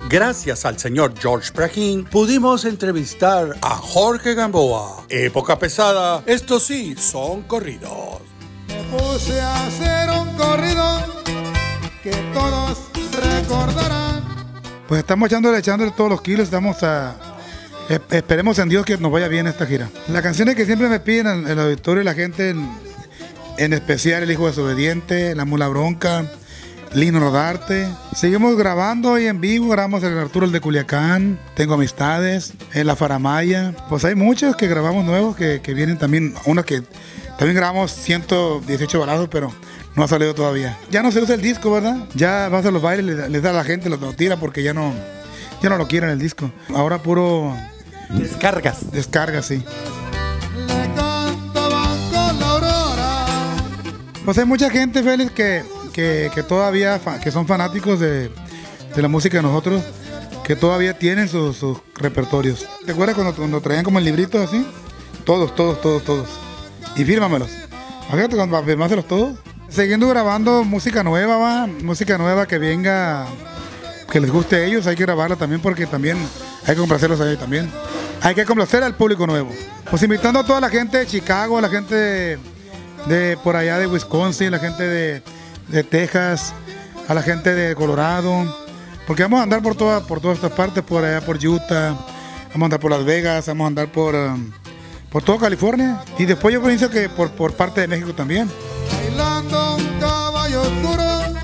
Gracias al señor George Prajín, pudimos entrevistar a Jorge Gamboa. Época pesada, estos sí son corridos. Me puse a hacer un corrido que todos recordarán. Pues estamos echándole todos los kilos, esperemos en Dios que nos vaya bien esta gira. Las canciones que siempre me piden en el auditorio la gente, en especial El Hijo Desobediente, La Mula Bronca, Lino Rodarte. Seguimos grabando y en vivo, grabamos el Arturo el de Culiacán, Tengo Amistades, en La Faramaya. Pues hay muchos que grabamos nuevos que vienen también, unos que también grabamos 118 balazos, pero no ha salido todavía. Ya no se usa el disco, ¿verdad? Ya vas a los bailes, les da a la gente, lo tira porque ya no lo quieren el disco. Ahora puro... Descargas. Descargas, sí. Le cantaban con la aurora. Pues hay mucha gente, Félix, que todavía que son fanáticos de la música de nosotros, que todavía tienen sus repertorios. ¿Te acuerdas cuando traían como el librito así? Todos. Y fírmamelos. Fíjate cuando firmárselos todos. Siguiendo grabando música nueva, música nueva que venga, que les guste a ellos, hay que grabarla también porque también hay que complacerlos a ellos también. Hay que complacer al público nuevo. Pues invitando a toda la gente de Chicago, la gente de por allá de Wisconsin, la gente de Texas, a la gente de Colorado, porque vamos a andar por todas estas partes, por allá por Utah, vamos a andar por Las Vegas, vamos a andar por toda California y después yo pienso que por parte de México también. Bailando un caballo oscuro.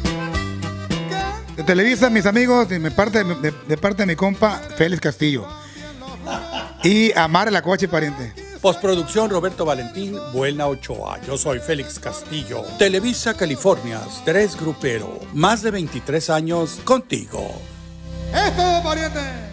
De Televisa, mis amigos, de parte de mi compa Félix Castillo y Amar la Coche Pariente. Postproducción Roberto Valentín, Buena Ochoa. Yo soy Félix Castillo. Televisa California, 3 Grupero. Más de 23 años contigo. ¡Es todo, pariente!